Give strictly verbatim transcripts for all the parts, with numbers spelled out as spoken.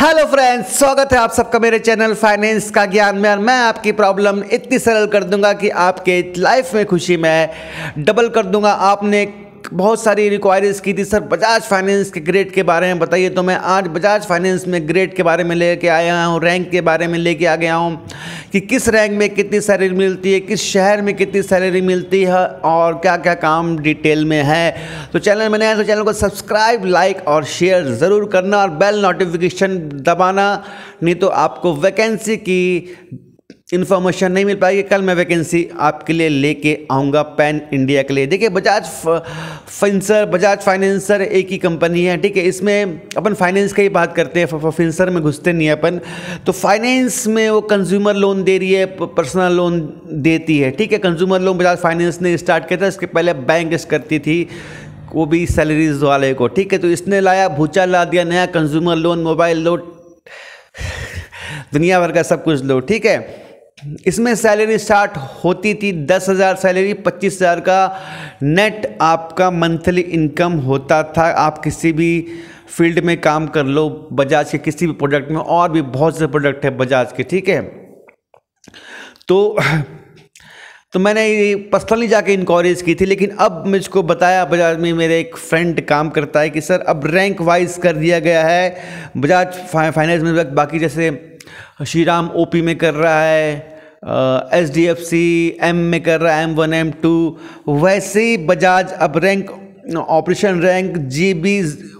Hello friends, स्वागत है आप सबका मेरे चैनल फाइनेंस का ज्ञान में। और मैं आपकी प्रॉब्लम इतनी सरल कर दूंगा कि आपके लाइफ में खुशी मैं डबल कर दूंगा। आपने बहुत सारी रिक्वायरीज की थी, सर बजाज फाइनेंस के ग्रेड के बारे में बताइए, तो मैं आज बजाज फाइनेंस में ग्रेड के बारे में लेके आया हूँ, रैंक के बारे में लेके आ गया हूँ कि किस रैंक में कितनी सैलरी मिलती है, किस शहर में कितनी सैलरी मिलती है और क्या क्या काम डिटेल में है। तो चैनल में नया है तो चैनल को सब्सक्राइब, लाइक और शेयर ज़रूर करना और बेल नोटिफिकेशन दबाना, नहीं तो आपको वैकेंसी की इन्फॉर्मेशन नहीं मिल पाएगी। कल मैं वैकेंसी आपके लिए लेके आऊँगा पैन इंडिया के लिए। देखिए, बजाज फिनसर, बजाज फाइनेंसर एक ही कंपनी है, ठीक है। इसमें अपन फाइनेंस की ही बात करते हैं, फिनसर में घुसते नहीं है अपन। तो फाइनेंस में वो कंज्यूमर लोन दे रही है, पर्सनल लोन देती है, ठीक है। कंज्यूमर लोन बजाज फाइनेंस ने स्टार्ट किया था, इसके पहले बैंक करती थी, वो भी सैलरीज वाले को, ठीक है। तो इसने लाया, भूचा ला दिया नया कंज्यूमर लोन, मोबाइल लो, दुनिया भर का सब कुछ लो, ठीक है। इसमें सैलरी स्टार्ट होती थी दस हज़ार सैलरी, पच्चीस हज़ार का नेट आपका मंथली इनकम होता था। आप किसी भी फील्ड में काम कर लो, बजाज के किसी भी प्रोडक्ट में, और भी बहुत से प्रोडक्ट है बजाज के, ठीक है। तो तो मैंने ये पर्सनली जाके इंक्वायरीज की थी, लेकिन अब मुझको बताया, बजाज में मेरे एक फ्रेंड काम करता है कि सर अब रैंक वाइज कर दिया गया है बजाज फाइनेंस में। बाकी जैसे श्रीराम ओपी में कर रहा है, H D F C M में कर रहा है, एम वन एम टू, वैसे ही बजाज अब rank operation rank G B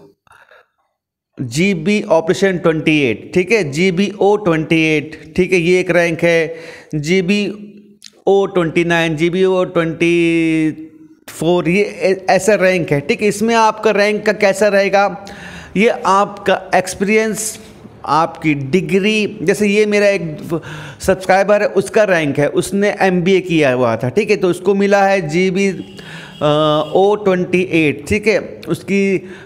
G B operation twenty eight, ठीक है, G B O twenty eight, ठीक है, ये एक रैंक है। G B O twenty nine, G B O twenty four, ये ऐसा रैंक है, ठीक है। इसमें आपका रैंक का कैसा रहेगा, ये आपका एक्सपीरियंस, आपकी डिग्री, जैसे ये मेरा एक सब्सक्राइबर है, उसका रैंक है, उसने एम बी ए किया हुआ था, ठीक है। तो उसको मिला है G B O twenty eight, ठीक है। उसकी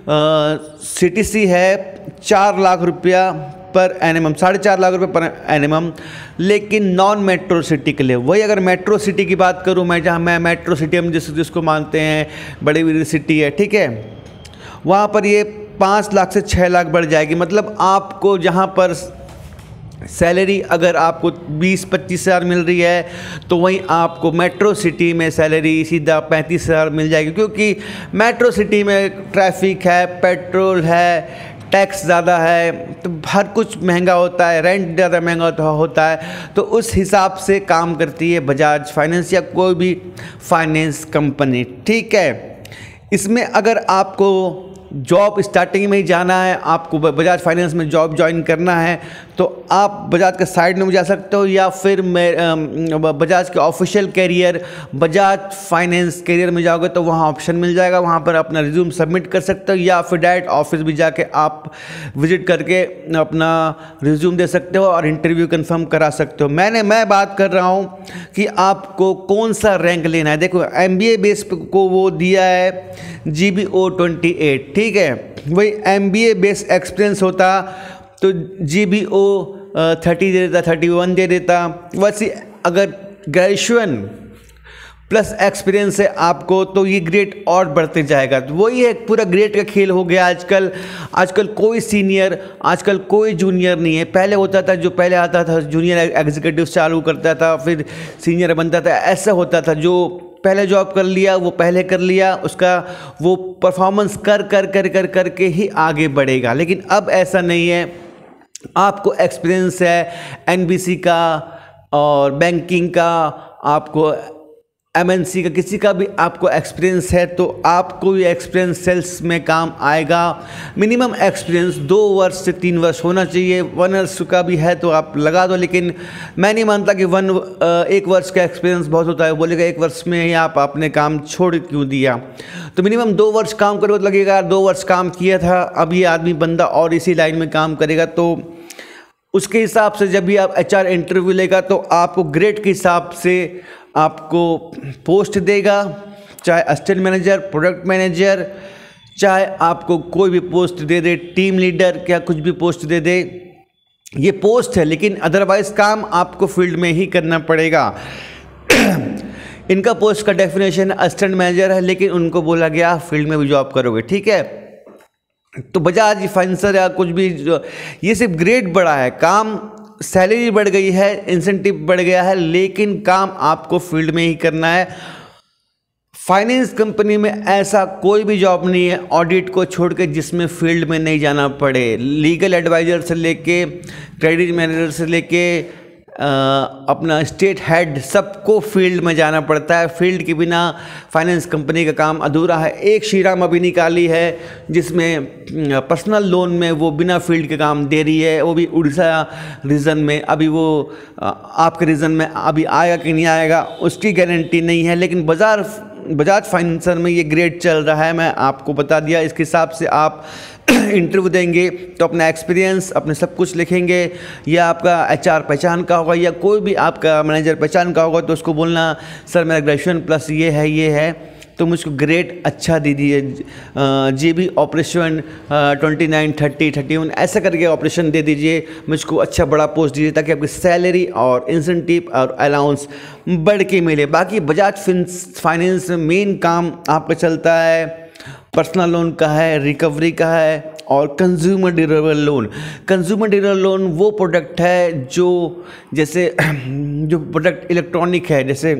सी टी सी है चार लाख रुपया पर एनएमएम, साढ़े चार लाख रुपए पर एनएमएम, लेकिन नॉन मेट्रो सिटी के लिए। वही अगर मेट्रो सिटी की बात करूं मैं, जहां मैं मेट्रो सिटी हम जिस जिसको मानते हैं बड़ी बड़ी सिटी है, ठीक है, वहां पर ये पाँच लाख से छः लाख बढ़ जाएगी। मतलब आपको जहां पर सैलरी अगर आपको बीस पच्चीस हज़ार मिल रही है, तो वहीं आपको मेट्रो सिटी में सैलरी सीधा पैंतीस हज़ार मिल जाएगी, क्योंकि मेट्रो सिटी में ट्रैफिक है, पेट्रोल है, टैक्स ज़्यादा है, तो हर कुछ महंगा होता है, रेंट ज़्यादा महंगा होता है। तो उस हिसाब से काम करती है बजाज फाइनेंस या कोई भी फाइनेंस कंपनी, ठीक है। इसमें अगर आपको जॉब स्टार्टिंग में ही जाना है, आपको बजाज फाइनेंस में जॉब ज्वाइन करना है, तो आप बजाज के साइड में जा सकते हो, या फिर मैं बजाज के official career Bajaj finance career में जाओगे तो वहाँ ऑप्शन मिल जाएगा, वहाँ पर अपना रिज्यूम सबमिट कर सकते हो, या फिर डायरेक्ट ऑफिस भी जाके आप विजिट करके अपना रिज्यूम दे सकते हो और इंटरव्यू कंफर्म करा सकते हो। मैंने मैं बात कर रहा हूँ कि आपको कौन सा रैंक लेना है। देखो, एम बी ए बेस को वो दिया है G B O twenty eight, ठीक है। वही M B A base experience होता तो जी बी ओ थर्टी दे देता, थर्टी वन दे देता। वैसे अगर ग्रेजुएशन प्लस एक्सपीरियंस है आपको, तो ये ग्रेड और बढ़ते जाएगा। तो वही है, पूरा ग्रेड का खेल हो गया आजकल। आजकल कोई सीनियर, आजकल कोई जूनियर नहीं है। पहले होता था, जो पहले आता था जूनियर एग्जीक्यूटिव चालू करता था, फिर सीनियर बनता था, ऐसा होता था। जो पहले जॉब कर लिया वो पहले कर लिया, उसका वो परफॉर्मेंस कर कर कर कर करके ही आगे बढ़ेगा। लेकिन अब ऐसा नहीं है, आपको एक्सपीरियंस है एन बी सी का और बैंकिंग का, आपको एम एन सी का, किसी का भी आपको एक्सपीरियंस है, तो आपको ये एक्सपीरियंस सेल्स में काम आएगा। मिनिमम एक्सपीरियंस दो वर्ष से तीन वर्ष होना चाहिए। वन वर्ष का भी है तो आप लगा दो, लेकिन मैं नहीं मानता कि वन एक वर्ष का एक्सपीरियंस बहुत होता है। बोलेगा एक वर्ष में ही आप अपने काम छोड़ क्यों दिया। तो मिनिमम दो वर्ष काम करोगे तो लगेगा दो वर्ष काम किया था, अब ये आदमी बंदा और इसी लाइन में काम करेगा। तो उसके हिसाब से जब भी आप एच आर इंटरव्यू लेगा, तो आपको ग्रेड के हिसाब से आपको पोस्ट देगा, चाहे असिस्टेंट मैनेजर, प्रोडक्ट मैनेजर, चाहे आपको कोई भी पोस्ट दे दे, टीम लीडर, क्या कुछ भी पोस्ट दे दे, ये पोस्ट है। लेकिन अदरवाइज काम आपको फील्ड में ही करना पड़ेगा। इनका पोस्ट का डेफिनेशन असिस्टेंट मैनेजर है, लेकिन उनको बोला गया फील्ड में भी जॉब करोगे, ठीक है। तो बजाज फाइनेंसर या कुछ भी जो, ये सिर्फ ग्रेड बढ़ा है, काम सैलरी बढ़ गई है, इंसेंटिव बढ़ गया है, लेकिन काम आपको फील्ड में ही करना है। फाइनेंस कंपनी में ऐसा कोई भी जॉब नहीं है ऑडिट को छोड़ के जिसमें फील्ड में नहीं जाना पड़े। लीगल एडवाइज़र से लेके क्रेडिट मैनेजर से लेके अपना स्टेट हेड सबको फील्ड में जाना पड़ता है। फील्ड के बिना फाइनेंस कंपनी का काम अधूरा है। एक श्रीराम अभी निकाली है जिसमें पर्सनल लोन में वो बिना फील्ड के काम दे रही है, वो भी उड़ीसा रीजन में। अभी वो आपके रीजन में अभी आएगा कि नहीं आएगा उसकी गारंटी नहीं है, लेकिन बाजार बजाज फाइनेंसर में ये ग्रेड चल रहा है। मैं आपको बता दिया, इसके हिसाब से आप इंटरव्यू देंगे तो अपना एक्सपीरियंस अपने सब कुछ लिखेंगे, या आपका एचआर पहचान का होगा या कोई भी आपका मैनेजर पहचान का होगा तो उसको बोलना सर मेरा ग्रेजुएशन प्लस ये है ये है तो मुझको ग्रेड अच्छा दे दीजिए। G B operation twenty nine thirty thirty one ऐसा करके ऑपरेशन दे दीजिए, मुझको अच्छा बड़ा पोस्ट दीजिए ताकि आपकी सैलरी और इंसेंटिव और अलाउंस बढ़ के मिले। बाकी बजाज फाइनेंस में मेन काम आपका चलता है पर्सनल लोन का है, रिकवरी का है और consumer durable loan. Consumer durable loan वो प्रोडक्ट है जो जैसे जो प्रोडक्ट इलेक्ट्रॉनिक है, जैसे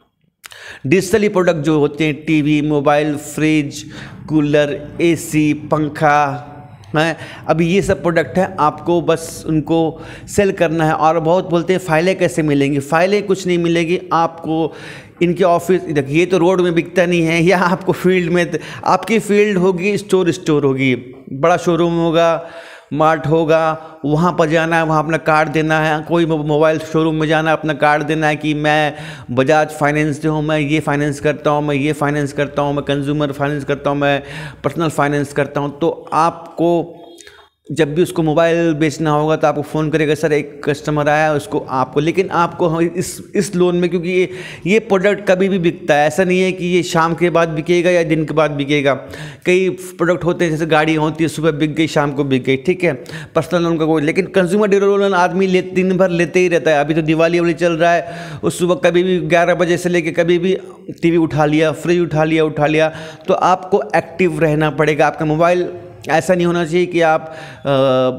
डिजिटली प्रोडक्ट जो होते हैं TV, mobile, fridge, cooler, AC, पंखा है, अभी ये सब प्रोडक्ट है, आपको बस उनको सेल करना है। और बहुत बोलते हैं फाइलें कैसे मिलेंगी, फाइलें कुछ नहीं मिलेगी आपको। इनके ऑफिस देखिए, ये तो रोड में बिकता नहीं है, या आपको फील्ड में, आपकी फील्ड होगी स्टोर स्टोर होगी, बड़ा शोरूम होगा, मार्ट होगा, वहाँ पर जाना है, वहाँ अपना कार्ड देना है। कोई मोबाइल शोरूम में जाना है, अपना कार्ड देना है कि मैं बजाज फाइनेंस से हूँ, मैं ये फाइनेंस करता हूँ, मैं ये फाइनेंस करता हूँ, मैं कंज्यूमर फाइनेंस करता हूँ, मैं पर्सनल फाइनेंस करता हूँ। तो आपको जब भी उसको मोबाइल बेचना होगा तो आपको फ़ोन करेगा, सर एक कस्टमर आया उसको आपको, लेकिन आपको इस इस लोन में, क्योंकि ये ये प्रोडक्ट कभी भी बिकता है, ऐसा नहीं है कि ये शाम के बाद बिकेगा या दिन के बाद बिकेगा। कई प्रोडक्ट होते हैं जैसे गाड़ी होती है, सुबह बिक गई शाम को बिक गई, ठीक है, पर्सनल लोन का कोई। लेकिन कंज्यूमर ड्यूरेबल लोन आदमी ले दिन भर लेते ही रहता है। अभी तो दिवाली वाली चल रहा है, उस सुबह कभी भी ग्यारह बजे से लेकर कभी भी टी वी उठा लिया, फ्रिज उठा लिया उठा लिया तो आपको एक्टिव रहना पड़ेगा। आपका मोबाइल ऐसा नहीं होना चाहिए कि आप आ,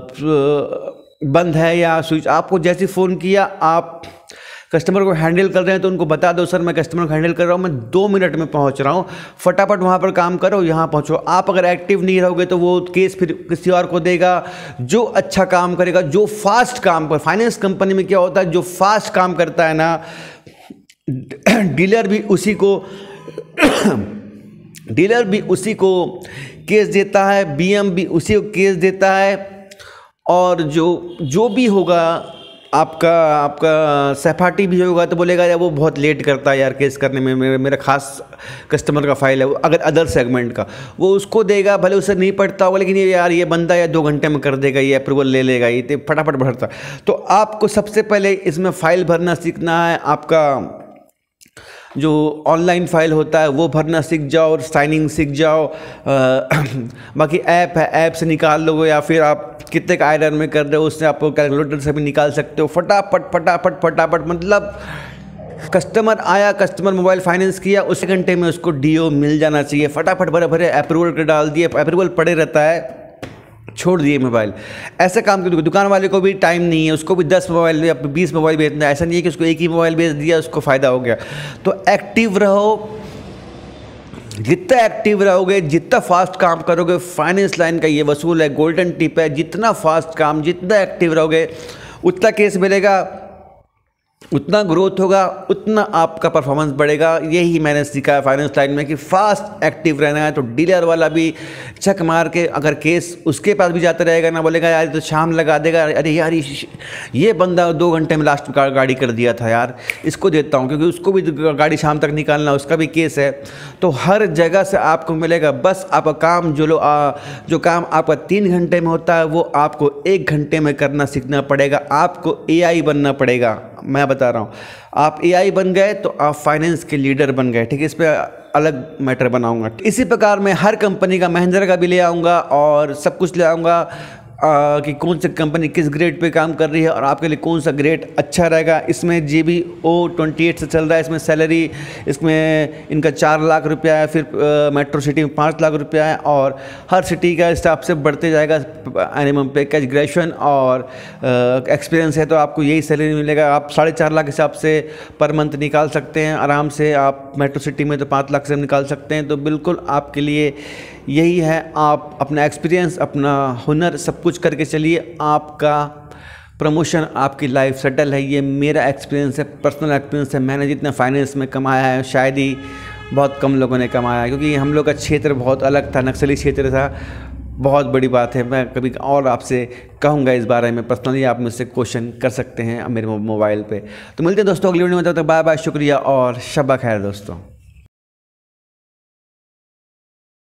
बंद है या स्विच। आपको जैसे फ़ोन किया, आप कस्टमर को हैंडल कर रहे हैं तो उनको बता दो, सर मैं कस्टमर को हैंडल कर रहा हूँ, मैं दो मिनट में पहुँच रहा हूँ, फटाफट वहाँ पर काम करो, यहाँ पहुँचो। आप अगर एक्टिव नहीं रहोगे तो वो केस फिर किसी और को देगा जो अच्छा काम करेगा, जो फास्ट काम कर। फाइनेंस कंपनी में क्या होता है, जो फास्ट काम करता है ना, डीलर भी उसी को डीलर भी उसी को केस देता है, बीएम भी उसी को केस देता है, और जो जो भी होगा आपका आपका सहपाठी भी होगा तो बोलेगा यार वो बहुत लेट करता है यार केस करने में, मेरा, मेरा खास कस्टमर का फाइल है, अगर अदर सेगमेंट का, वो उसको देगा, भले उसे नहीं पढ़ता होगा लेकिन ये यार ये बंदा या दो घंटे में कर देगा, ये अप्रूवल ले लेगा, ये तो फटाफट भरता। तो आपको सबसे पहले इसमें फ़ाइल भरना सीखना है। आपका जो ऑनलाइन फाइल होता है वो भरना सीख जाओ और साइनिंग सीख जाओ। बाकी ऐप है, ऐप से निकाल लो, या फिर आप कितने का आयरन में कर रहे हो उससे आप कैलकुलेटर से भी निकाल सकते हो। फटाफट फटाफट फटाफट मतलब कस्टमर आया, कस्टमर मोबाइल फाइनेंस किया, उस घंटे में उसको डीओ मिल जाना चाहिए। फटाफट भरे भरे अप्रूवल कर डाल दिए, अप्रूवल पड़े रहता है, छोड़ दिए मोबाइल। ऐसा काम क्यों? दुकान वाले को भी टाइम नहीं है, उसको भी दस मोबाइल या बीस मोबाइल बेचना है। ऐसा नहीं है कि उसको एक ही मोबाइल बेच दिया उसको फ़ायदा हो गया। तो एक्टिव रहो, जितना एक्टिव रहोगे, जितना फास्ट काम करोगे, फाइनेंस लाइन का ये वसूल है, गोल्डन टिप है, जितना फास्ट काम, जितना एक्टिव रहोगे उतना केस मिलेगा, उतना ग्रोथ होगा, उतना आपका परफॉर्मेंस बढ़ेगा। यही मैंने सीखा है फाइनेंस लाइन में कि फास्ट एक्टिव रहना है। तो डीलर वाला भी चक मार के अगर केस उसके पास भी जाता रहेगा ना, बोलेगा यार तो शाम लगा देगा, अरे यार ये बंदा दो घंटे में लास्ट गाड़ी कर दिया था यार, इसको देता हूँ, क्योंकि उसको भी गाड़ी शाम तक निकालना, उसका भी केस है। तो हर जगह से आपको मिलेगा। बस आपका काम जो लो आ, जो काम आपका तीन घंटे में होता है वो आपको एक घंटे में करना सीखना पड़ेगा। आपको ए आई बनना पड़ेगा। मैं बता रहा हूँ, आप ए आई बन गए तो आप फाइनेंस के लीडर बन गए, ठीक है। इस पर अलग मैटर बनाऊंगा। इसी प्रकार मैं हर कंपनी का, महिंद्रा का भी ले आऊँगा और सब कुछ ले आऊँगा। आ, कि कौन सी कंपनी किस ग्रेड पे काम कर रही है और आपके लिए कौन सा ग्रेड अच्छा रहेगा। इसमें G B O twenty eight से चल रहा है। इसमें सैलरी इसमें इनका चार लाख रुपया है, फिर मेट्रो सिटी में पाँच लाख रुपया है और हर सिटी का हिसाब से बढ़ते जाएगा एनिमम पैकेज। ग्रेजुएशन और एक्सपीरियंस है तो आपको यही सैलरी मिलेगा। आप साढ़े चार लाख हिसाब से पर मंथ निकाल सकते हैं आराम से। आप मेट्रो सिटी में तो पाँच लाख से निकाल सकते हैं। तो बिल्कुल आपके लिए यही है, आप अपना एक्सपीरियंस, अपना हुनर सब कुछ करके चलिए, आपका प्रमोशन, आपकी लाइफ सेटल है। ये मेरा एक्सपीरियंस है, पर्सनल एक्सपीरियंस है। मैंने जितना फाइनेंस में कमाया है शायद ही बहुत कम लोगों ने कमाया है, क्योंकि हम लोग का क्षेत्र बहुत अलग था, नक्सली क्षेत्र था। बहुत बड़ी बात है। मैं कभी और आपसे कहूँगा इस बारे में, पर्सनली आप मुझसे क्वेश्चन कर सकते हैं मेरे मोबाइल पे। तो मिलते हैं दोस्तों अगली वीडियो में, तब तक बाय बाय, शुक्रिया और शब्बा खैर दोस्तों।